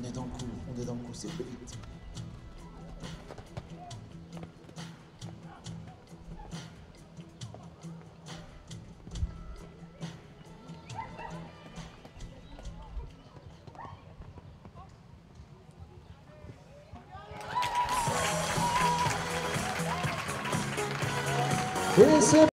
est dans le coup, on est dans le coup, c'est plus vite. Et c'est